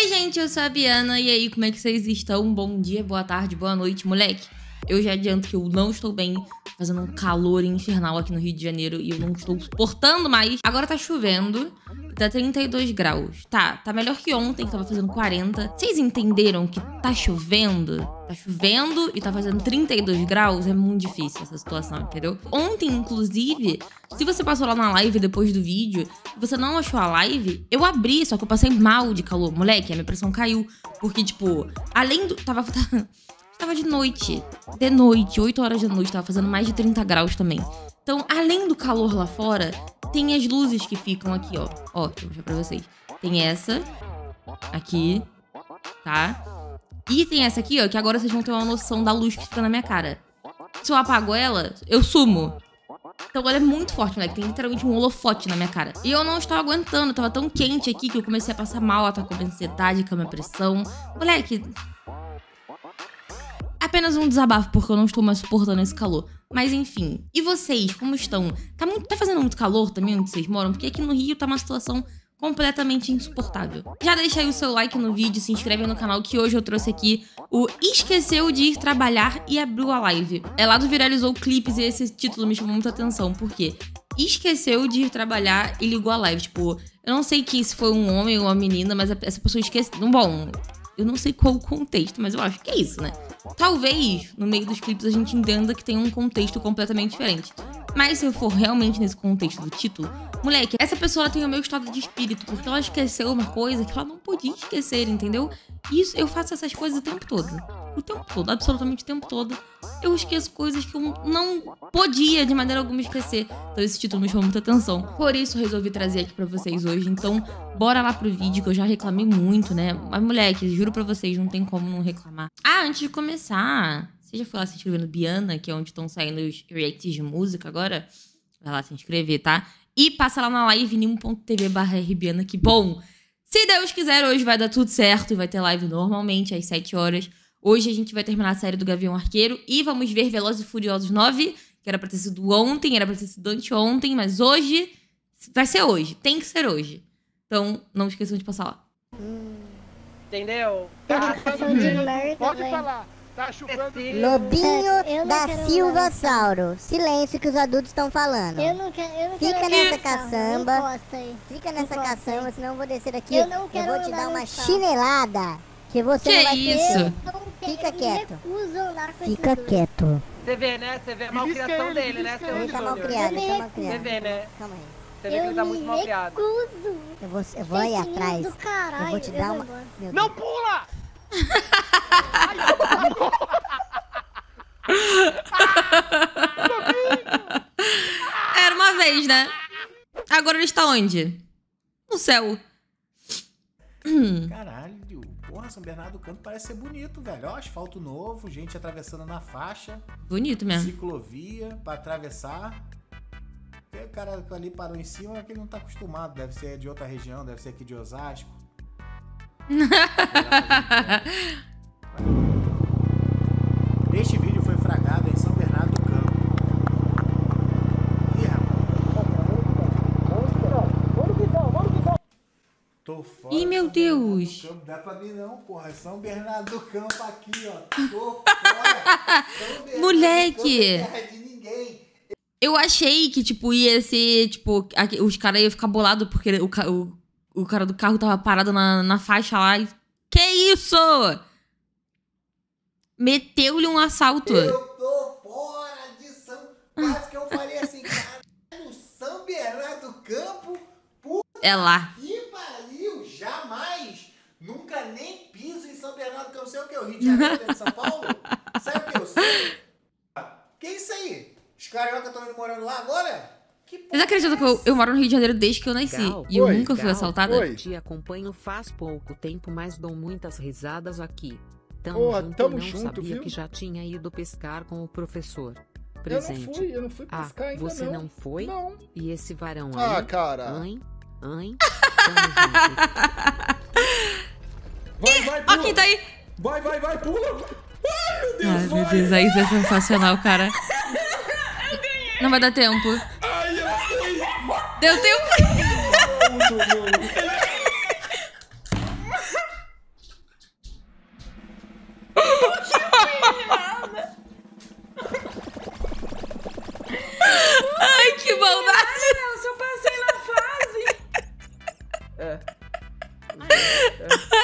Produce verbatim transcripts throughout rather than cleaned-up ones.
Oi, gente, eu sou a Biana. E aí, como é que vocês estão? Bom dia, boa tarde, boa noite, moleque. Eu já adianto que eu não estou bem, fazendo um calor infernal aqui no Rio de Janeiro e eu não estou suportando mais. Agora tá chovendo, tá trinta e dois graus. Tá, tá melhor que ontem, que tava fazendo quarenta. Vocês entenderam que tá chovendo? Tá chovendo e tá fazendo trinta e dois graus? É muito difícil essa situação, entendeu? Ontem, inclusive, se você passou lá na live depois do vídeo e você não achou a live, eu abri, só que eu passei mal de calor. Moleque, a minha pressão caiu. Porque, tipo, além do... Tava... Tava de noite, de noite, oito horas da noite, tava fazendo mais de trinta graus também. Então, além do calor lá fora, tem as luzes que ficam aqui, ó. Ó, deixa eu mostrar pra vocês. Tem essa, aqui, tá? E tem essa aqui, ó, que agora vocês vão ter uma noção da luz que fica na minha cara. Se eu apago ela, eu sumo. Então ela é muito forte, moleque. Tem literalmente um holofote na minha cara. E eu não estava aguentando, tava tão quente aqui que eu comecei a passar mal, a tá com ansiedade, com a minha pressão. Moleque... Apenas um desabafo, porque eu não estou mais suportando esse calor. Mas enfim. E vocês, como estão? Tá, muito, tá fazendo muito calor também onde vocês moram? Porque aqui no Rio tá uma situação completamente insuportável. Já deixa aí o seu like no vídeo, se inscreve no canal, que hoje eu trouxe aqui o Esqueceu de Ir Trabalhar e Abriu a Live. É lá do Viralizou Clipes e esse título me chamou muita atenção, porque esqueceu de ir trabalhar e ligou a live. Tipo, eu não sei que se foi um homem ou uma menina, mas essa pessoa esqueceu... Bom... Eu não sei qual o contexto, mas eu acho que é isso, né? Talvez, no meio dos clipes, a gente entenda que tem um contexto completamente diferente. Mas se eu for realmente nesse contexto do título, moleque, essa pessoa tem o meu estado de espírito, porque ela esqueceu uma coisa que ela não podia esquecer, entendeu? Isso, eu faço essas coisas o tempo todo. O tempo todo, absolutamente o tempo todo. Eu esqueço coisas que eu não podia de maneira alguma esquecer. Então esse título me chamou muita atenção. Por isso eu resolvi trazer aqui pra vocês hoje. Então bora lá pro vídeo, que eu já reclamei muito, né? Mas moleque, juro pra vocês, não tem como não reclamar. Ah, antes de começar, você já foi lá se inscrever no Biana, que é onde estão saindo os reacts de música agora? Vai lá se inscrever, tá? E passa lá na live nim ponto tv barra rbiana, que bom! Se Deus quiser, hoje vai dar tudo certo e vai ter live normalmente às sete horas. Hoje a gente vai terminar a série do Gavião Arqueiro e vamos ver Velozes e Furiosos nove, que era pra ter sido ontem, era pra ter sido anteontem, mas hoje vai ser hoje, tem que ser hoje. Então, não esqueçam de passar lá. Hum. Entendeu? Tá chovendo. Pode falar. Tá chovendo. Lobinho da Silvasauro. Silêncio que os adultos estão falando. Eu não quero, eu não Fica quero nessa caçamba. Encosta Fica nessa Encosta caçamba, aí. senão eu vou descer daqui. Eu não quero eu vou te dar andar uma nesse carro. chinelada. Que você Que não vai isso? ter. Eu Fica quieto. recuso andar com Fica esses dois. quieto. Você vê, né? Você vê a malcriação dele, né, seu Ele tá mal Júnior? criado, ele tá mal Você criado. vê, né? Calma aí. Você vê que ele tá muito mal criado. recuso. Eu vou, eu vou aí Fake news atrás. do caralho, Eu vou te eu dar vou uma. embora. Meu Não Deus. pula! Era uma vez, né? Agora ele está onde? No céu. Caralho, porra, São Bernardo do Campo parece ser bonito, velho. Ó, asfalto novo, gente atravessando na faixa. Bonito mesmo. Ciclovia pra atravessar. E o cara ali parou em cima, é que ele não tá acostumado. Deve ser de outra região, deve ser aqui de Osasco. Este vídeo foi fragado em São Bernardo do Campo. Ih, rapaz. Tô fora. Ih, meu São Bernardo Deus. do Campo. Dá pra mim não, porra. É São Bernardo do Campo aqui, ó. Tô fora. São Bernardo Moleque. do Campo é terra de ninguém. Eu achei que, tipo, ia ser, tipo, aqui- os caras iam ficar bolados porque o, ca- o, o cara do carro tava parado na, na faixa lá e... Que isso? Meteu-lhe um assalto. Eu tô fora de São... Quase que eu falei assim, caralho, São Bernardo do Campo, puta É lá. que pariu, jamais, nunca nem piso em São Bernardo do Campo. Sei o que? O Rio de Janeiro tem de São Paulo? Sabe o que eu sei? Que isso aí? Os cariocas estão indo morando lá agora? Que porra Vocês acreditam é que eu, essa? eu moro no Rio de Janeiro desde que eu nasci? Gal, E eu oi, nunca fui Gal, assaltada? oi. Te acompanho faz pouco tempo, mas dou muitas risadas aqui. Tamo Porra, junto, tamo não junto, sabia viu? que já tinha ido pescar com o professor. Eu não Presente. fui, eu não fui Ah, pescar ainda você não. não foi? Não. E esse varão Ah, aí? cara. Hein? Hein? Tamo junto. Vai, vai, Ó pula. quem tá aí. Vai, vai, vai, pula. Ai, meu Deus, Ai, vai. meu Deus, aí isso é sensacional, cara. Não vai dar tempo. Ai, ai, Deu tempo. ai. Muito bom.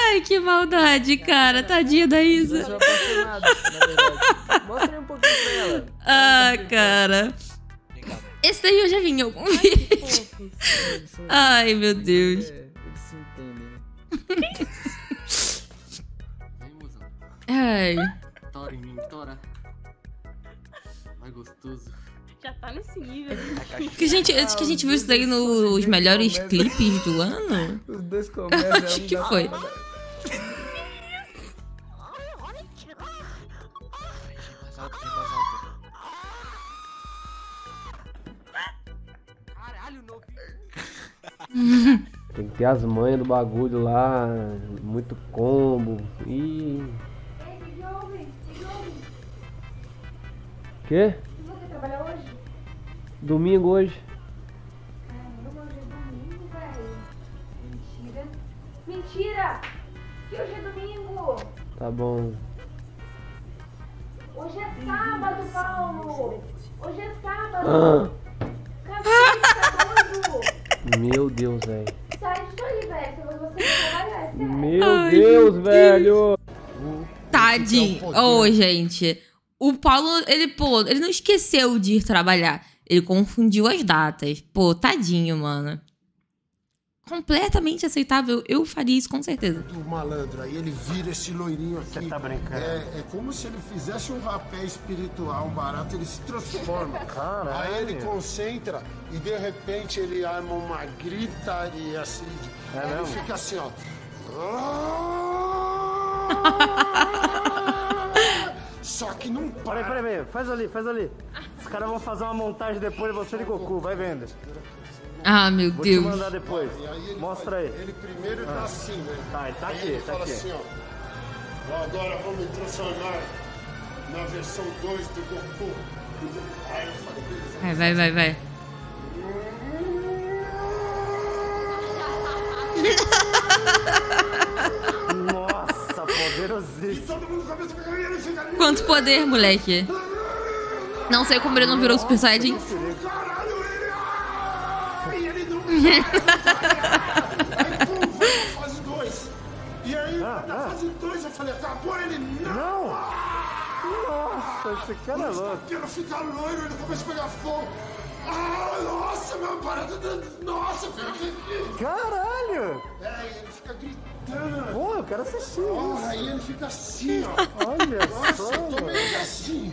Ai, que maldade, cara. Tadinha da Isa. Eu apaixonado, na verdade. Mostra aí um pouquinho pra ela. Ah, cara. Esse daí eu já vi em algum vídeo. Ai, meu Deus. É, eles se entendem, né? Vem, mozão. Ai. Tora em mim, tora. Mais gostoso. Já tá nesse nível. Que, gente, antes que a gente viu isso daí nos melhores clipes do ano. Os dois começam. Acho que foi. Caralho, novinho. Tem que ter as manhas do bagulho lá, muito combo e... Quê? Você vai trabalhar hoje? Domingo hoje. Caramba, hoje é domingo, velho. Mentira. Mentira! Que hoje é domingo! Tá bom. Hoje é sábado, Paulo! Hoje é sábado! Ah, Cacete, tá doido? meu Deus, velho. Sai disso aí, velho. Se você não trabalhar, é sério. Meu Ai, Deus, meu velho. Tadinho. Ô, gente. O Paulo, ele, pô, ele não esqueceu de ir trabalhar. Ele confundiu as datas. Pô, tadinho, mano. Completamente aceitável. Eu faria isso com certeza. O malandro, aí ele vira esse loirinho aqui. Você tá brincando? É, é como se ele fizesse um rapé espiritual, um barato, ele se transforma. Caralho. Aí ele concentra e de repente ele arma uma gritaria assim. É aí ele mesmo? fica assim, ó. Só que não para. Peraí, peraí, peraí, faz ali, faz ali. Os caras vão fazer uma montagem depois de você de Goku, vai vendo. Ah, meu Vou Deus. te mandar depois. E aí ele Mostra faz- aí. Ele primeiro tá assim, né? Tá, ele tá Aí aqui, ele tá fala aqui. assim, ó. "Ó, agora vamos me transformar na versão dois do Goku. Aí eu falei, beleza. Vai, vai, vai, vai. Nossa, poderosíssimo. Todo mundo começa a ficar e ele fica ali. Quanto poder, moleque. Não sei como ele não virou Super Saiyajin. Caralho, ele. Ah! E ele não. Aí, pum, vai pra fase dois. E aí, Ah, na ah. fase dois, eu falei, acabou ele. Não! Não! Nossa, esse cara é O louco. estapeiro fica loiro, ele começa a pegar fogo. Ah, nossa, meu barato. Nossa, fica aqui. Caralho! É, e ele fica gritando. Pô, eu quero assistir Oh, isso. aí ele fica assim, ó. Olha Nossa, só, eu tô mano. meio assim.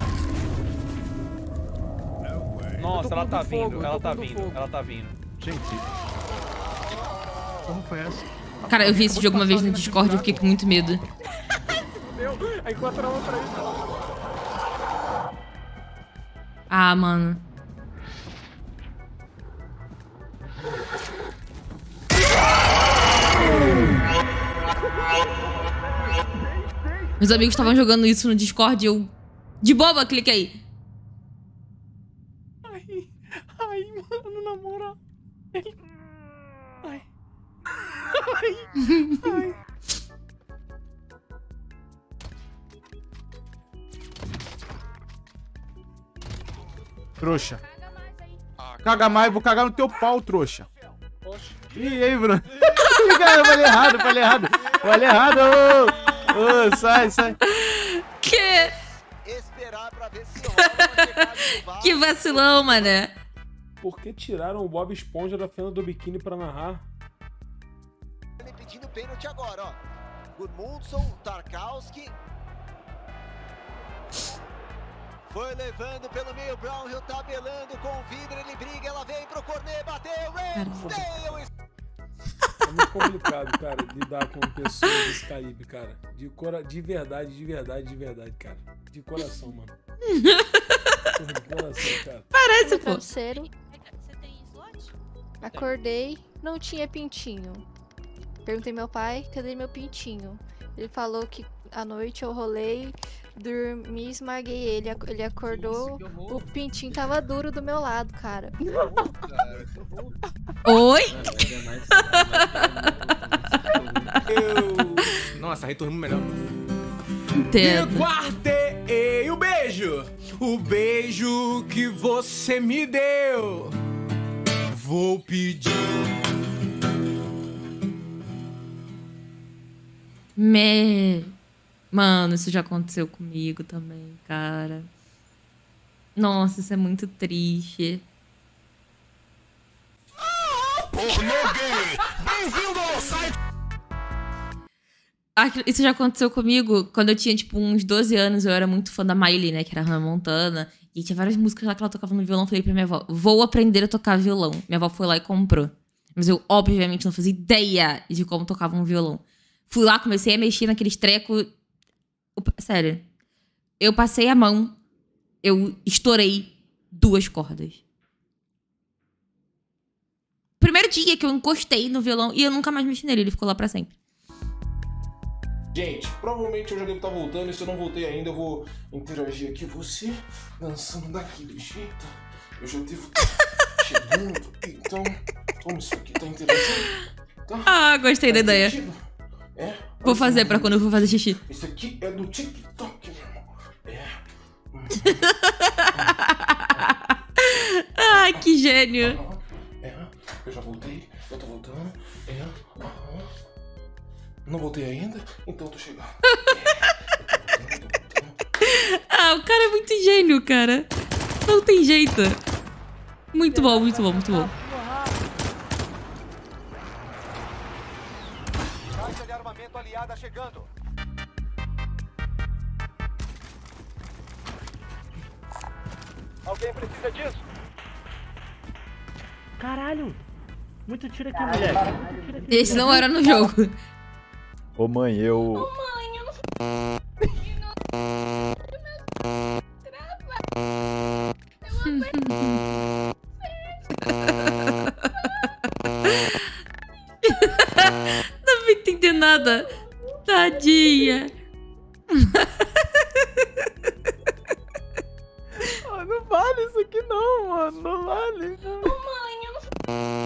Nossa, ela tá com fogo, vindo, eu ela tô tá com vindo, fogo. ela tá vindo. Gente. Como foi essa? Cara, eu vi esse jogo uma vez no Discord e eu fiquei com muito medo. Meu, aí encontra outra aí. Ah, mano. Meus amigos estavam jogando isso no Discord e eu... De boba, cliquei. Ai, ai, mano, na moral. Ele... Ai. Ai, ai. Trouxa. Caga mais, vou cagar no teu pau, trouxa. Ih, aí, Bruno. Cara, eu falei errado, eu falei errado. Falei errado, ô. Ô, sai, sai. Que... Que vacilão, mané. Por que tiraram o Bob Esponja da cena do biquíni pra narrar? Pedindo pênalti agora, ó. Gudmundsson, Tarkowski. Foi levando pelo meio, Brownhill tabelando com o vidro, ele briga, ela vem pro corner, bateu, Ramsdale! É muito complicado, cara, lidar com pessoas desse calibre, cara. De, cora... de verdade, de verdade, de verdade, cara. De coração, mano. Porra, de coração, cara. Parece, pô. Travesseiro. Acordei, não tinha pintinho. Perguntei ao meu pai, cadê meu pintinho? Ele falou que à noite eu rolei, dormi, esmaguei ele. Ele acordou, o pintinho tava duro do meu lado, cara. Oi? Eu... Nossa, retorno melhor. Entendo. E guardei o beijo, o beijo que você me deu. Vou pedir Me... Mano, isso já aconteceu comigo também, cara. Nossa, isso é muito triste. Bem-vindo ao site! Ah, isso já aconteceu comigo quando eu tinha, tipo, uns doze anos. Eu era muito fã da Miley, né? Que era Hannah Montana. E tinha várias músicas lá que ela tocava no violão. Eu falei pra minha avó, vou aprender a tocar violão. Minha avó foi lá e comprou. Mas eu, obviamente, não fazia ideia de como tocava um violão. Fui lá, comecei a mexer naqueles trecos. Sério. Eu passei a mão. Eu estourei duas cordas. Primeiro dia que eu encostei no violão e eu nunca mais mexi nele. Ele ficou lá pra sempre. Gente, provavelmente eu já devo estar voltando, e se eu não voltei ainda, eu vou interagir aqui. Você dançando daquele jeito, eu já devo estar chegando. Então, como isso aqui tá interagindo? Tá? Ah, gostei tá da ideia. É? Vou fazer pra quando eu for fazer xixi. Isso aqui é do TikTok, meu irmão. É. Ai, que gênio. É, eu já voltei, eu tô voltando. É, aham. Não voltei ainda? Então eu tô chegando. Ah, o cara é muito gênio, cara. Não tem jeito. Muito bom, muito bom, muito bom. Caixa de armamento aliada chegando. Alguém precisa disso? Caralho! Muito tiro aqui, moleque. Muito tiro aqui. Esse não era no jogo. Ô mãe, eu... Ô mãe, eu não... Não me entender nada. Tadinha. Oh, não vale isso aqui não, mano. Não vale. Ô mãe, eu não...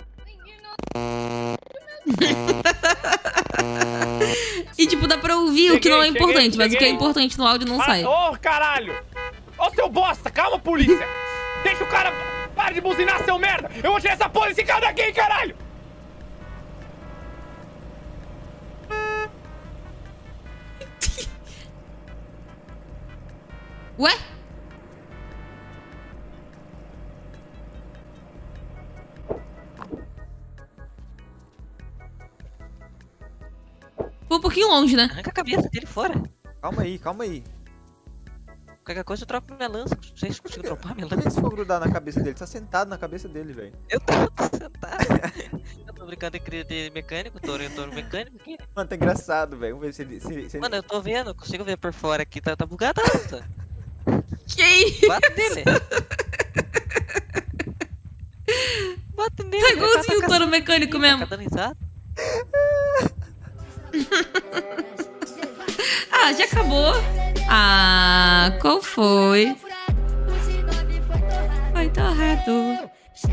E tipo, dá pra ouvir o que não é Cheguei, importante, cheguei, mas o que é cheguei. importante no áudio não sai. Ô, oh, caralho! Ô, seu bosta! Calma, polícia! Deixa o cara... Para de buzinar, seu merda! Eu vou tirar essa porra desse cara daqui, caralho! Ué? Foi um pouquinho longe, né? Arranca a cabeça dele fora. Calma aí, calma aí. Qualquer coisa eu troco minha lança. Não sei se consigo dropar minha Por lança. que se for grudar na cabeça dele? Tá sentado na cabeça dele, velho. Eu tô sentado. Eu tô brincando de, de mecânico, tô orientando mecânico aqui. Mano, tá engraçado, velho. Vamos ver se ele... Se, se Mano, ele... eu tô vendo, consigo ver por fora aqui. Tá, tá bugado a lança. Que isso? Bate nele. Bate nele. Tá igualzinho o touro mecânico mesmo. Tá dando risada. Ah, já acabou. Ah, qual foi? Foi torrado.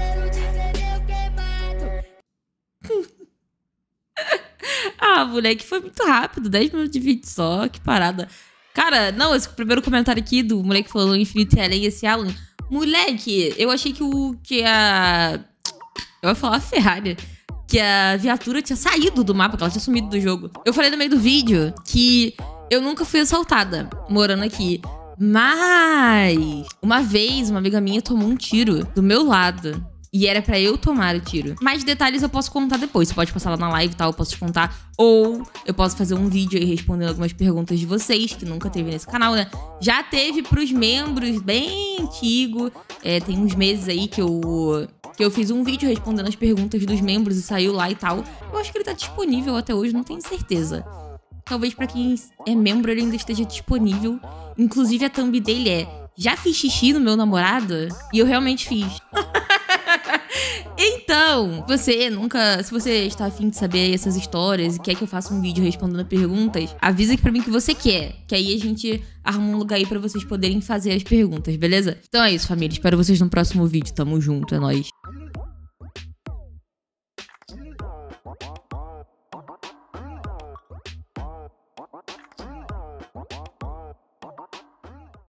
Ah, moleque, foi muito rápido. dez minutos de vídeo só, que parada. Cara, não, esse primeiro comentário aqui do moleque falou Infinito e Além, esse Alan. Moleque, eu achei que o... Que a... Eu ia falar a Ferrari. Que a viatura tinha saído do mapa, que ela tinha sumido do jogo. Eu falei no meio do vídeo que eu nunca fui assaltada morando aqui. Mas uma vez uma amiga minha tomou um tiro do meu lado. E era pra eu tomar o tiro. Mais detalhes eu posso contar depois. Você pode passar lá na live e tal, eu posso te contar. Ou eu posso fazer um vídeo aí respondendo algumas perguntas de vocês, que nunca teve nesse canal, né? Já teve pros membros, bem antigo. É, tem uns meses aí que eu... Que eu fiz um vídeo respondendo as perguntas dos membros e saiu lá e tal. Eu acho que ele tá disponível até hoje, não tenho certeza. Talvez pra quem é membro ele ainda esteja disponível. Inclusive a thumb dele é: já fiz xixi no meu namorado? E eu realmente fiz. Então, você nunca... Se você está afim de saber essas histórias e quer que eu faça um vídeo respondendo perguntas, avisa aqui pra mim que você quer. Que aí a gente arruma um lugar aí pra vocês poderem fazer as perguntas, beleza? Então é isso, família. Espero vocês no próximo vídeo. Tamo junto, é nóis.